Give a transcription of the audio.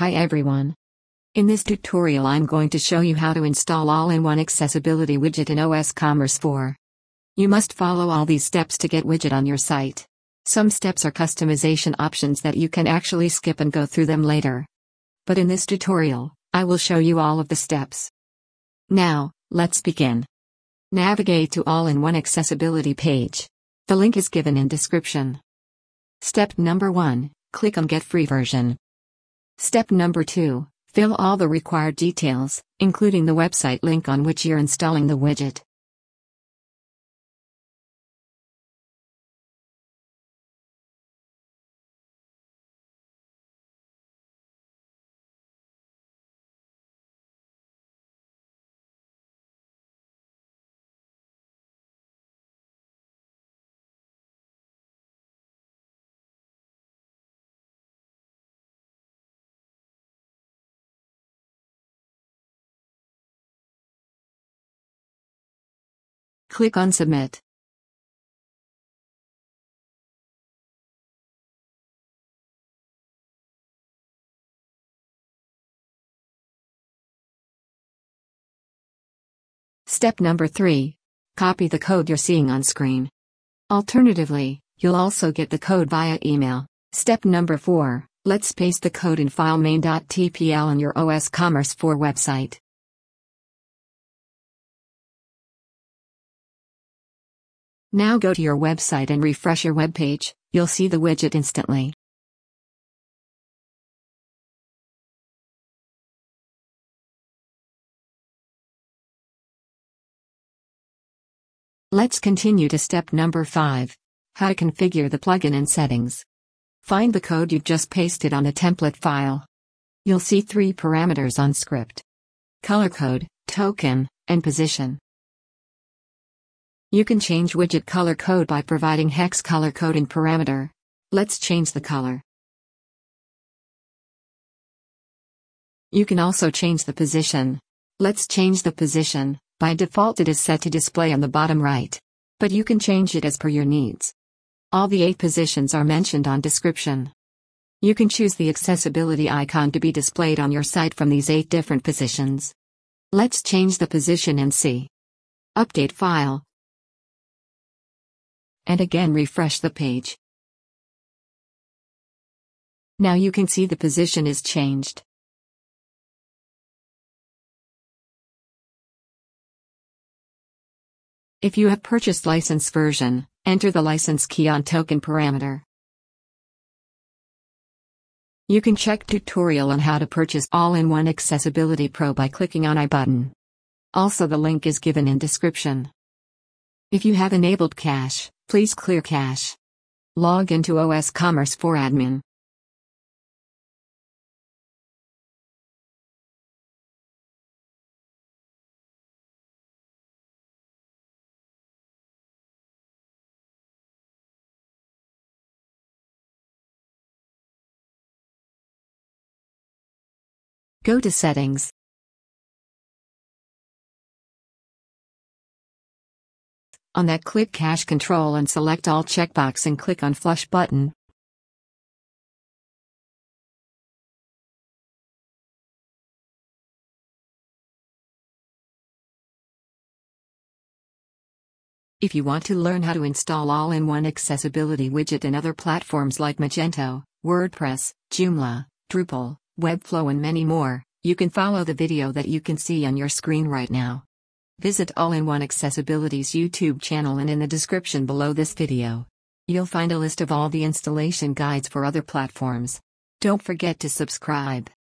Hi everyone. In this tutorial I'm going to show you how to install all-in-one accessibility widget in osCommerce 4. You must follow all these steps to get widget on your site. Some steps are customization options that you can actually skip and go through them later. But in this tutorial, I will show you all of the steps. Now, let's begin. Navigate to all-in-one accessibility page. The link is given in description. Step number 1, click on Get Free Version. Step number 2, fill all the required details, including the website link on which you're installing the widget. Click on Submit. Step number 3. Copy the code you're seeing on screen. Alternatively, you'll also get the code via email. Step number 4. Let's paste the code in file main.tpl on your osCommerce 4 website. Now go to your website and refresh your web page. You'll see the widget instantly. Let's continue to step number 5. How to configure the plugin and settings. Find the code you've just pasted on the template file. You'll see 3 parameters on script: color code, token, and position. You can change widget color code by providing hex color code in parameter. Let's change the color. You can also change the position. Let's change the position. By default it is set to display on the bottom right. But you can change it as per your needs. All the 8 positions are mentioned on description. You can choose the accessibility icon to be displayed on your site from these 8 different positions. Let's change the position and see. Update file. And again refresh the page. Now you can see the position is changed. If you have purchased license version, enter the license key on token parameter. You can check tutorial on how to purchase all-in-one Accessibility Pro by clicking on I button. Also the link is given in description. If you have enabled cache, please clear cache. Log into osCommerce 4 admin. Go to Settings. On that, click Cache Control and select All checkbox and click on Flush button. If you want to learn how to install all-in-one accessibility widget in other platforms like Magento, WordPress, Joomla, Drupal, Webflow and many more, you can follow the video that you can see on your screen right now. Visit All-in-One Accessibility's YouTube channel and in the description below this video. You'll find a list of all the installation guides for other platforms. Don't forget to subscribe.